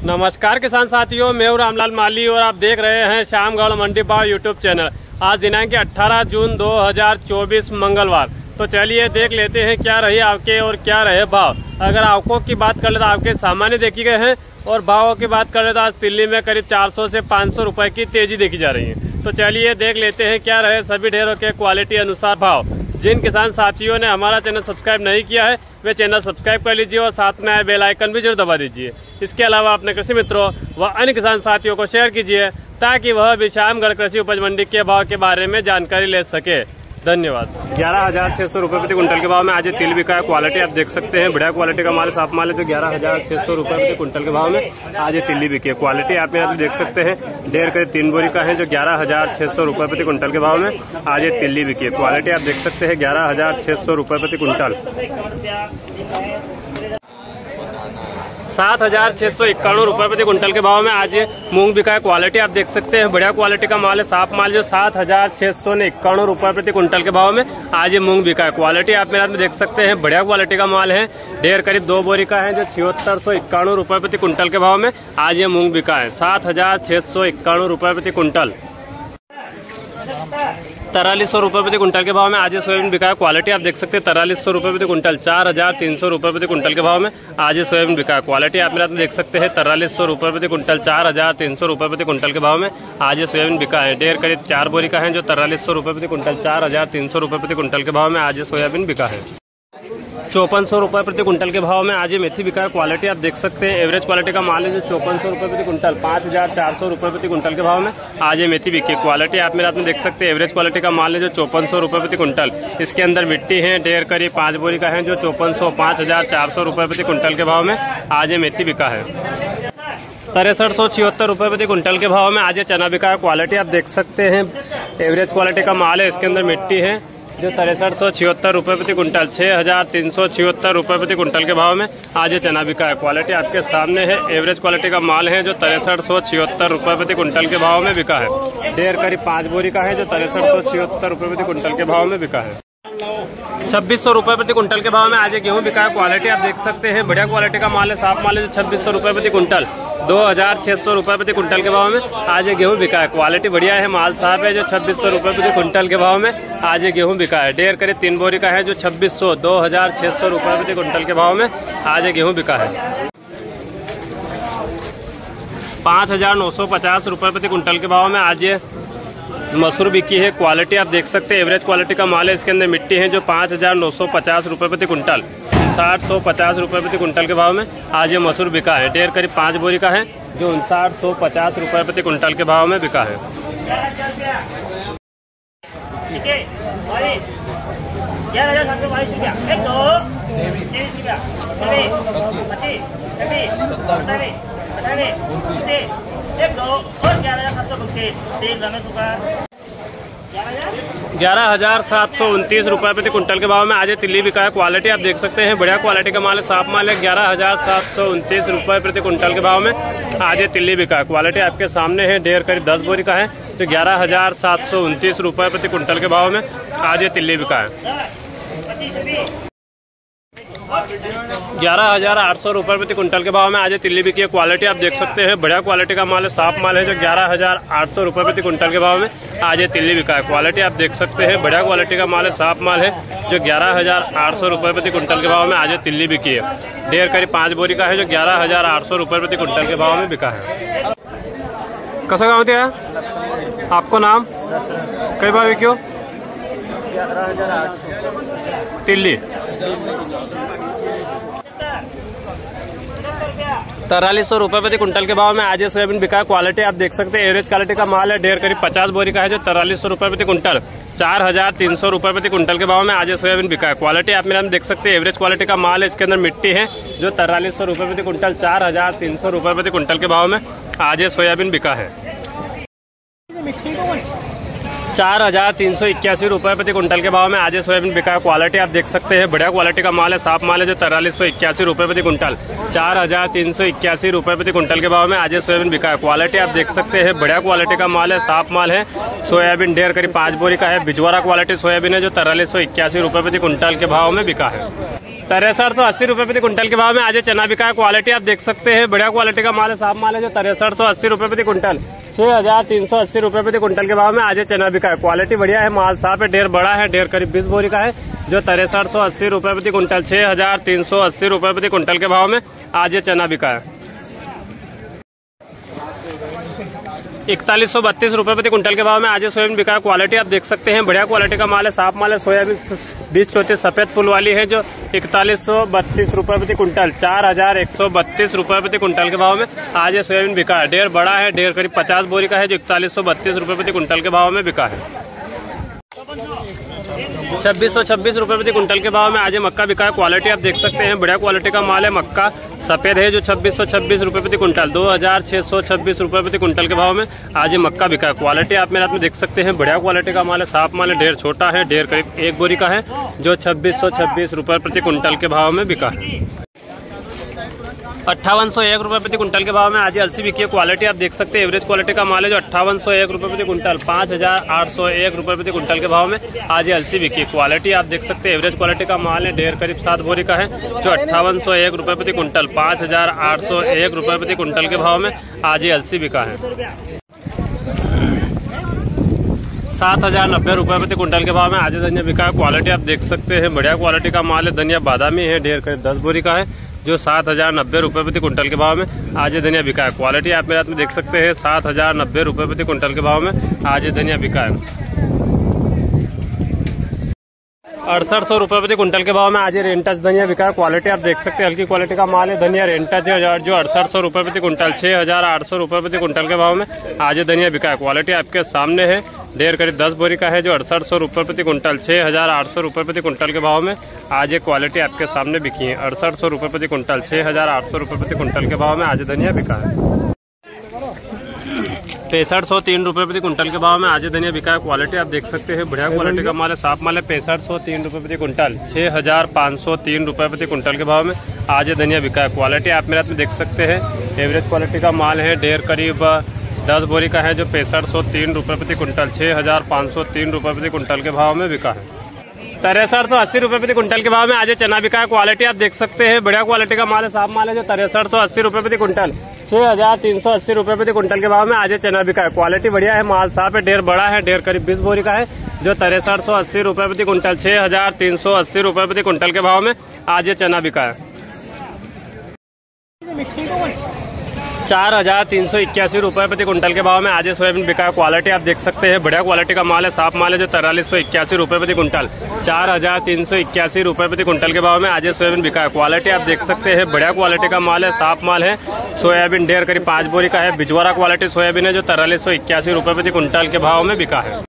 नमस्कार किसान साथियों, मैं हूं रामलाल माली और आप देख रहे हैं श्यामगढ़ मंडी भाव यूट्यूब चैनल। आज दिनांक 18 जून 2024 मंगलवार। तो चलिए देख लेते हैं क्या रही आपके और क्या रहे भाव। अगर आवकों की बात कर ले तो आपके सामान्य देखे गए हैं और भावों की बात कर ले तो आज तिल्ली में करीब 400 से 500 रुपए की तेजी देखी जा रही है। तो चलिए देख लेते हैं क्या रहे सभी ढेरों के क्वालिटी अनुसार भाव। जिन किसान साथियों ने हमारा चैनल सब्सक्राइब नहीं किया है वे चैनल सब्सक्राइब कर लीजिए और साथ में आए बेल आइकन भी जरूर दबा दीजिए। इसके अलावा अपने कृषि मित्रों व अन्य किसान साथियों को शेयर कीजिए ताकि वह भी श्यामगढ़ कृषि उपज मंडी के भाव के बारे में जानकारी ले सके। धन्यवाद। 11,600 रुपये प्रति कुंटल के भाव में आज तिल बिका है। क्वालिटी आप देख सकते हैं, बढ़िया क्वालिटी का माल साफ माल है जो 11,600 रुपये प्रति कुंटल के भाव में आज तिल्ली बिकी है। क्वालिटी आप यहाँ देख सकते हैं, 1.5 करीब 3 बोरी का है जो 11,600 रुपये प्रति कुंटल के भाव में आज तिल्ली बिकी है। क्वालिटी आप देख सकते हैं 11,600 रुपये प्रति कुंटल। 7,691 रुपये प्रति कुंटल के भाव में आज मूंग बिका है। क्वालिटी आप देख सकते हैं, बढ़िया क्वालिटी का माल है, साफ माल जो 7,691 रुपये प्रति कुंटल के भाव में आज मूंग बिका है। क्वालिटी आप मेरे हाथ में देख सकते हैं, बढ़िया क्वालिटी का माल है, 1.5 करीब 2 बोरी का है जो 7,691 रुपये प्रति कुंटल के भाव में आज ये मूंग बिका है। 7,691 रुपये प्रति कुंटल। 4,300 रुपये प्रति कुंटल के भाव में आज सोयाबीन बिका है। क्वालिटी आप देख सकते हैं, 4,300 रुपये प्रति कुंटल। 4,300 रुपये प्रति कुंटल के भाव में आज सोयाबीन बिका है। क्वालिटी आप मेरे देख सकते हैं, 4,300 रुपये प्रति कुंटल। 4,300 रुपये प्रति कुंटल के भाव में आज सोयाबीन बिका है। 1.5 करीब 4 बोरी का है जो 4,300 रुपये प्रति कुंटल। 4,300 रुपये प्रति कुंटल के भाव में आज सोयाबीन बिका है। 5,400 रुपये प्रति कुंटल के भाव में आज मेथी बिका है। क्वालिटी आप देख सकते हैं, एवरेज क्वालिटी का माल है जो 5,400 रुपये प्रति कुंटल। 5,400 रुपये प्रति कुंटल के भाव में आज मेथी बिकी है। क्वालिटी आप मेरे हाथ में देख सकते हैं, एवरेज क्वालिटी का माल है जो 5,400 रुपये प्रति कुंटल। इसके अंदर मिट्टी है, 1.5 करीब 5 बोरी का है जो 5,400 रुपये प्रति कुंटल के भाव में आज मेथी बिका है। 6,376 रुपये प्रति कुंटल के भाव में आज चना बिका है। क्वालिटी आप देख सकते हैं, एवरेज क्वालिटी का माल है, इसके अंदर मिट्टी है जो 6,376 रुपये प्रति कुंटल। 6,376 रुपये प्रति कुंटल के भाव में आज चना बिका है। क्वालिटी आपके सामने है, एवरेज क्वालिटी का माल है जो 6,376 रुपये प्रति कुंटल के भाव में बिका है। 1.5 करीब 5 बोरी का है जो 6,376 रुपये प्रति कुंटल के भाव में बिका है। 2,600 रुपये प्रति कुंटल के भाव में आज गेहूं बिका है। क्वालिटी आप देख सकते हैं, बढ़िया क्वालिटी का माल है, साफ माल है जो 2,600 रुपये प्रति कुंटल। 2,600 रुपये प्रति कुंटल के भाव में आज गेहूं बिका है। क्वालिटी बढ़िया है, माल साफ है जो 2,600 रुपये प्रति कुंटल के भाव में आज गेहूं बिका है। 1.5 करीब 3 बोरी का है जो 2,600 रुपये प्रति कुंटल के भाव में आज गेहूं बिका है। 5,950 रुपये प्रति कुंटल के भाव में आज मसूर बिकी है। क्वालिटी आप देख सकते हैं, एवरेज क्वालिटी का माल है, इसके अंदर मिट्टी है जो 5,950 रुपये प्रति कुंटल। 59,150 रुपये प्रति कुंटल के भाव में आज ये मसूर बिका है। 1.5 करीब 5 बोरी का है जो 59,150 रुपये प्रति कुंटल के भाव में बिका है। 11,729 रुपये प्रति कुंटल के भाव में आज तिल्ली बिका है। क्वालिटी आप देख सकते हैं, बढ़िया क्वालिटी का माल है, साफ माल है। 11,729 रुपये प्रति कुंटल के भाव में आज तिल्ली बिका है। क्वालिटी आपके सामने है, 1.5 करीब 10 बोरी का है तो 11,729 रुपये प्रति कुंटल के भाव में आज तिल्ली बिका है। 11,800 रुपये प्रति कुंटल के भाव में आज तिल्ली बिकी है। क्वालिटी आप देख सकते हैं, बढ़िया क्वालिटी का माल है, साफ माल है जो 11,800 रुपये प्रति कुंटल के भाव में आज तिल्ली बिका है। क्वालिटी आप देख सकते हैं, बढ़िया क्वालिटी का माल है, साफ माल है जो 11,800 रुपये प्रति कुंटल के भाव में आज तिल्ली बिकी है। 1.5 करीब 5 बोरी का है जो 11,800 रुपये प्रति कुंटल के भाव में बिका है। कसं गाँव होते हैं आपको नाम कई भाव बिक्यो तिल्ली? 4,300 रुपये प्रति कुंटल के भाव में आज सोयाबीन बिका है। क्वालिटी आप देख सकते हैं, एवरेज क्वालिटी का माल है, 1.5 करीब 50 बोरी का है जो 4,300 रुपये प्रति कुंटल। 4,300 रुपये प्रति कुंटल के भाव में आज सोयाबीन बिका है। क्वालिटी आप मेरे हम देख सकते हैं, एवरेज क्वालिटी का माल है, इसके अंदर मिट्टी है जो 4,300 रुपये प्रति कुंटल। 4,300 रुपये प्रति कुंटल के भाव में आज सोयाबीन बिका है। 4,381 रुपये प्रति कुंटल के भाव में आज सोयाबीन बिका है। क्वालिटी आप देख सकते हैं, बढ़िया क्वालिटी का माल है, साफ माल है जो 4,381 रुपये प्रति कुंटल। 4,381 रुपये प्रति कुंटल के भाव में आज सोयाबीन बिका है। क्वालिटी आप देख सकते हैं, बढ़िया क्वालिटी का माल है, साफ माल है। सोयाबीन 1.5 करीब 5 बोरी का है, बिजवारा क्वालिटी सोयाबीन है जो 4,381 रुपये प्रति कुंटल के भाव में बिका है। 6380 रुपए प्रति कुंटल के भाव में आज चना बिका है। क्वालिटी आप देख सकते हैं, बढ़िया क्वालिटी का माल है, साफ माल है जो 6380 रुपए प्रति कुंटल 6380 रुपए प्रति कुंटल के भाव में आज चना बिका है। क्वालिटी बढ़िया है, माल साफ है, ढेर बड़ा है, ढेर करीब 20 बोरी का है जो 6380 रुपए प्रति कुंटल 6380 रुपए प्रति कुंटल के भाव में आज चना बिका है। 4132 रुपए प्रति कुंटल के भाव में आज सोयाबीन बिका है। क्वालिटी आप देख सकते हैं, बढ़िया क्वालिटी का माल है, साफ माल है, सोयाबीन 20-34 सफेद फूल वाली है जो 4132 रुपए प्रति कुंटल 4132 रुपए प्रति कुंटल के भाव में आज सोयाबीन बिका है। ढेर बड़ा है, ढेर करीब 50 बोरी का है जो 4132 रुपए प्रति कुंटल के भाव में बिका है। 2626 रुपए प्रति कुंटल के भाव में आज मक्का बिका है। क्वालिटी आप देख सकते हैं, बढ़िया क्वालिटी का माल है, मक्का सफेद है जो 2626 रुपए प्रति कुंटल 2626 रुपए प्रति कुंटल के भाव में आज मक्का बिका है। क्वालिटी आप मेरे हाथ में देख सकते हैं, बढ़िया क्वालिटी का माल है, साफ माल है, ढेर छोटा है, ढेर करीब 1 बोरी का है जो 2626 रुपए प्रति कुंटल के भाव में बिका है। 5801 रुपए प्रति कुंटल के भाव में आज अलसी बिकी है। क्वालिटी आप देख सकते हैं, एवरेज क्वालिटी का माल है जो 5801 रुपए प्रति कुंटल 5801 रुपए प्रति कुंटल के भाव में आज अलसी बिकी है। क्वालिटी आप देख सकते हैं, एवरेज क्वालिटी का माल है, ढेर करीब 7 बोरी का है जो 5801 रुपए प्रति कुंटल 5801 रुपए प्रति कुंटल के भाव में आज अलसी बिका है। 7090 रुपए प्रति कुंटल के भाव में आज धनिया बिका है। क्वालिटी आप देख सकते हैं, बढ़िया क्वालिटी का माल है, धनिया बादामी है, ढेर करीब 10 बोरी का है जो 7090 रुपए प्रति कुंटल के भाव में आज धनिया बिका है। क्वालिटी आप मेरे हाथ में देख सकते हैं, 7090 रुपए प्रति कुंटल के भाव में आज धनिया बिका है। 6800 रुपए प्रति कुंटल के भाव में आज रेंटच धनिया बिका है। क्वालिटी आप देख सकते हैं, हल्की क्वालिटी का माल है, धनिया रेंटच है जो 6800 रुपए प्रति कुंटल 6800 रुपए प्रति कुंटल के भाव में आज धनिया बिका है। क्वालिटी आपके सामने है, ढेर करीब 10 बोरी का है जो 6800 रुपए प्रति कुंटल 6800 रुपए प्रति कुंटल के भाव में आज एक क्वालिटी आपके सामने बिकी है। 6800 रुपए प्रति कुंटल 6800 रुपए प्रति कुंटल के भाव में आज धनिया बिका है। 6503 रुपए प्रति कुंटल के भाव में आज धनिया बिका है। क्वालिटी आप देख सकते हैं, बढ़िया क्वालिटी का माल है, साफ माल है, 6503 रुपए प्रति कुंटल 6503 रुपए प्रति कुंटल के भाव में आज धनिया बिका है। क्वालिटी आप मेरे हाथ में देख सकते हैं, एवरेज क्वालिटी का माल है, ढेर करीब 10 बोरी का है जो 6503 रुपए प्रति कुंटल 6503 रुपए प्रति कुंटल के भाव में बिका है। 6380 रुपए प्रति कुंटल के भाव में आज चना बिका है। क्वालिटी आप देख सकते हैं, बढ़िया क्वालिटी का माल है, साफ माल है जो 6380 रुपए प्रति कुंटल 6380 रुपए प्रति कुंटल के भाव में आज चना बिका है। क्वालिटी बढ़िया है, माल साफ है, ढेर बड़ा है, ढेर करीब 20 बोरी का है जो 6380 रुपए प्रति कुंटल 6380 रुपए प्रति कुंटल के भाव में आज चना बिका है। 4381 रुपए प्रति कुंटल के भाव में आज सोयाबीन बिका है। क्वालिटी आप देख सकते हैं, बढ़िया क्वालिटी का माल है, साफ माल है जो 4381 रुपए प्रति कुंटल 4381 रुपए प्रति कुंटल के भाव में आज सोयाबीन बिका है। क्वालिटी आप देख सकते हैं, बढ़िया क्वालिटी का माल है, साफ माल है, सोयाबीन ढेर करीब 5 बोरी का है, बिजवारा क्वालिटी सोयाबीन है जो 4381 रुपए प्रति कुंटल के भाव में बिका है।